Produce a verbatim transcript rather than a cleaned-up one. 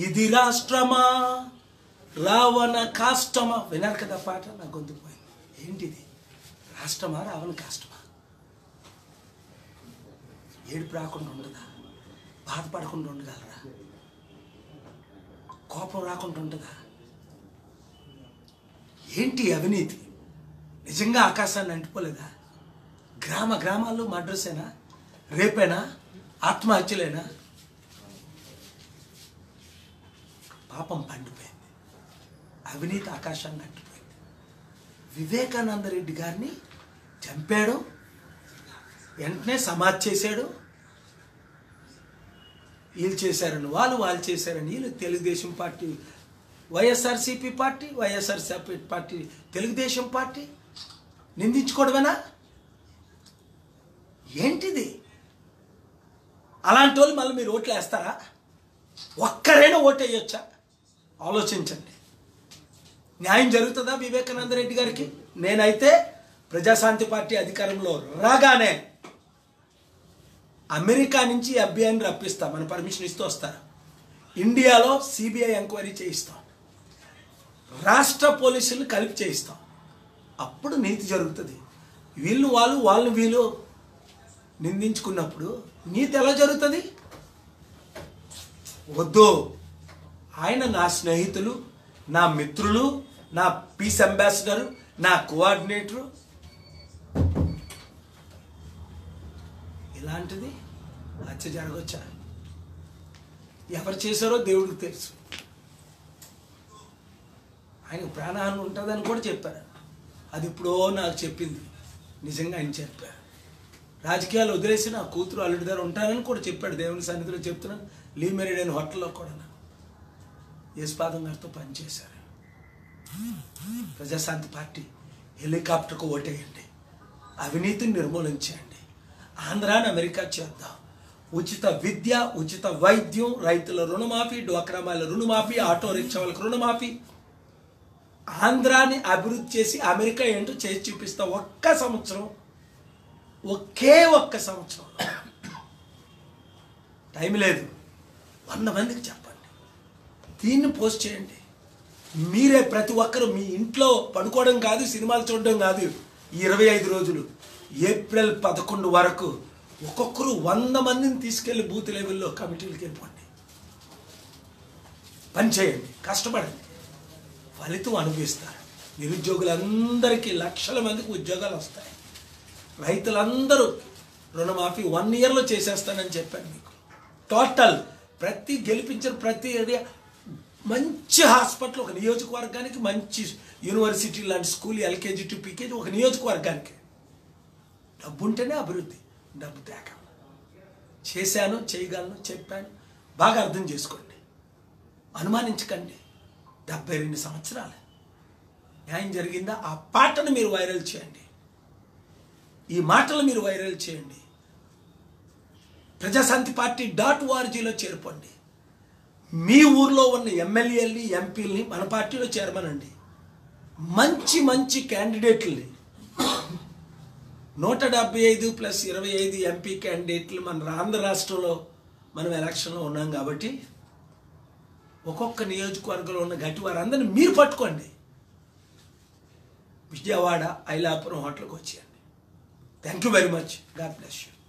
ఇది రాష్ట్రమా రావణ కాష్టమా. విన్నారు కదా పాట, నా గొంతు పోయింది. ఏంటిది? రాష్ట్రమా రావణ కాష్టమా? ఏడుపు రాకుండా ఉండదా? బాధపడకుండా ఉండగలరా? కోపం రాకుండా ఉండదా? ఏంటి అవినీతి? నిజంగా ఆకాశాన్ని అంటిపోలేదా? గ్రామ గ్రామాల్లో మడ్రసేనా, రేపేనా, ఆత్మహత్యలేనా? పాపం పండిపోయింది. అవినీతి ఆకాశాన్ని అంటిపోయింది. వివేకానంద రెడ్డి గారిని చంపాడు, వెంటనే సమాధి చేశాడు. వీళ్ళు చేశారని వాళ్ళు, వాళ్ళు చేశారని వీళ్ళు. Telugu Desam party, YSRCP party, YSRCP party Telugu Desam party నిందించుకోవడమేనా? ఏంటిది? అలాంటి వాళ్ళు మళ్ళీ మీరు ఓట్లు వేస్తారా? ఒక్కరైనా ఓటు వేయొచ్చా? ఆలోచించండి. న్యాయం జరుగుతుందా వివేకానంద రెడ్డి గారికి? నేనైతే ప్రజాశాంతి పార్టీ అధికారంలో రాగానే అమెరికా నుంచి ఎఫ్బిఐని రప్పిస్తా, మన పర్మిషన్ ఇస్తూ వస్తారు. ఇండియాలో సిబిఐ ఎంక్వైరీ చేయిస్తాం, రాష్ట్ర పోలీసులను కలిపి చేయిస్తాం. అప్పుడు నీతి జరుగుతుంది. వీళ్ళు వాళ్ళు వాళ్ళు వీళ్ళు నిందించుకున్నప్పుడు నీతి ఎలా జరుగుతుంది? వద్దు. ఆయన నా స్నేహితులు, నా మిత్రులు, నా పీస్ అంబాసిడరు, నా కోఆర్డినేటరు. ఇలాంటిది హత్య జరగవచ్చా? ఎవరు చేశారో దేవుడికి తెలుసు. ఆయనకు ప్రాణహాని ఉంటుందని కూడా చెప్పారు. అది ఇప్పుడో నాకు చెప్పింది. నిజంగా ఆయన చెప్పారు. రాజకీయాలు వదిలేసి నా కూతురు అల్లుడి దగ్గర ఉంటానని కూడా చెప్పాడు. దేవుని సన్నిధిలో చెప్తున్నాను. లీ మెరిడియన్ హోటల్లో కూడా యేసుపాదం గారితో పనిచేశారు. ప్రజాశాంతి పార్టీ హెలికాప్టర్కు ఓటేయండి, అవినీతిని నిర్మూలించండి, ఆంధ్రాని అమెరికా చేద్దాం. ఉచిత విద్య, ఉచిత వైద్యం, రైతుల రుణమాఫీ, డ్వాక్రా మహిళల రుణమాఫీ, ఆటో రిక్షా వాళ్ళకి రుణమాఫీ. ఆంధ్రాని అభివృద్ధి చేసి అమెరికా ఏంటో చేసి చూపిస్తా. ఒక్క సంవత్సరం, ఒకే ఒక్క సంవత్సరం, టైం లేదు. వంద మందికి చెప్పండి, దీన్ని పోస్ట్ చేయండి. మీరే ప్రతి ఒక్కరు మీ ఇంట్లో పడుకోవడం కాదు, సినిమాలు చూడడం కాదు. ఇరవై ఐదు రోజులు ఏప్రిల్ పదకొండు వరకు ఒక్కొక్కరు వంద మందిని తీసుకెళ్లి బూత్ లెవెల్లో కమిటీలకు వెళ్ళిపోండి. పని చేయండి, కష్టపడండి, ఫలితం అనుభవిస్తారు. నిరుద్యోగులందరికీ లక్షల మందికి ఉద్యోగాలు వస్తాయి. రైతులందరూ రుణమాఫీ వన్ ఇయర్లో చేసేస్తానని చెప్పాను మీకు. టోటల్ ప్రతి గెలిపించిన ప్రతి ఏరియా మంచి హాస్పిటల్, ఒక నియోజకవర్గానికి మంచి యూనివర్సిటీ లాంటి స్కూల్, ఎల్కేజీ టు పీకేజీ ఒక నియోజకవర్గానికి. డబ్బు ఉంటేనే అభివృద్ధి. డబ్బు తేక చేశాను, చేయగలను, చెప్పాను. బాగా అర్థం చేసుకోండి, అనుమానించకండి. డెబ్బై రెండు సంవత్సరాలు న్యాయం జరిగిందా? ఆ పాటను మీరు వైరల్ చేయండి, ఈ మాటలు మీరు వైరల్ చేయండి. Praja Shanti party dot ఓఆర్జీలో చేరుకోండి. మీ ఊర్లో ఉన్న ఎమ్మెల్యేలని, ఎంపీలని మన పార్టీలో చేరమనండి. మంచి మంచి క్యాండిడేట్లని, నూట డెబ్బై ఐదు ప్లస్ ఇరవై ఐదు ఎంపీ క్యాండిడేట్లు మన ఆంధ్ర రాష్ట్రంలో మనం ఎలక్షన్లో ఉన్నాం కాబట్టి ఒక్కొక్క నియోజకవర్గంలో ఉన్న గట్టి వారందరినీ మీరు పట్టుకోండి. విజయవాడ ఐలాపురం హోటల్కి వచ్చేయండి. Thank you very much. God bless you.